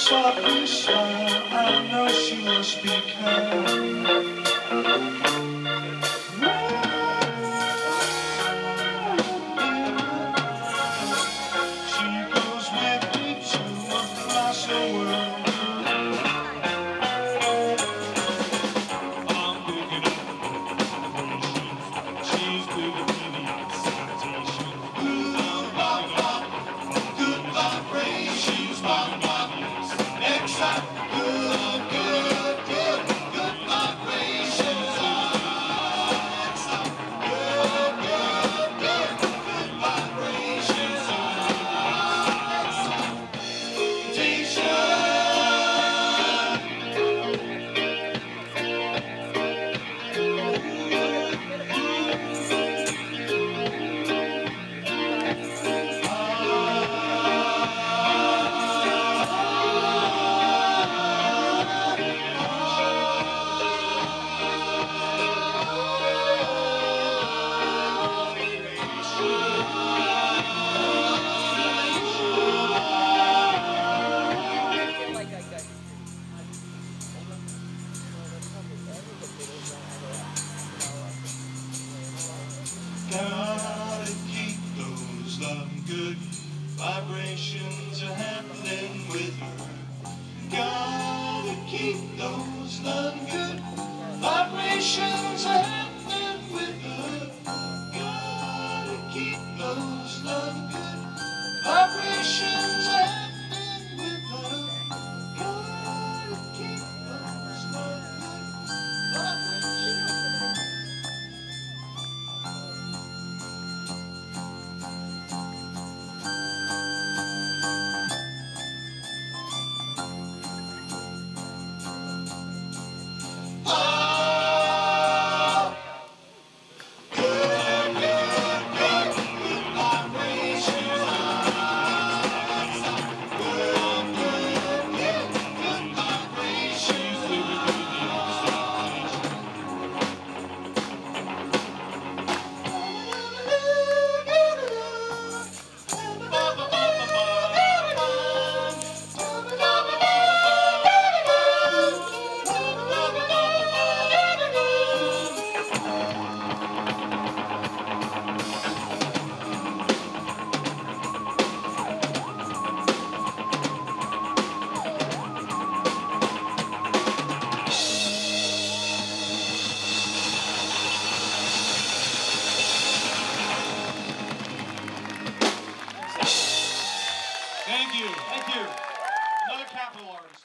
softly smile, I know she must be kind. She goes with me to across the world. I'm picking up vibrations. She's giving me the excitation. Good vibrations, my body's excited. Good vibrations. Good vibrations. Gotta keep those loving good vibrations are happening with her. Gotta keep those loving good vibrations are happening with her. Gotta keep those loving good vibrations are happening with her. Gotta keep those loving good vibrations. Thank you. Another capital artist.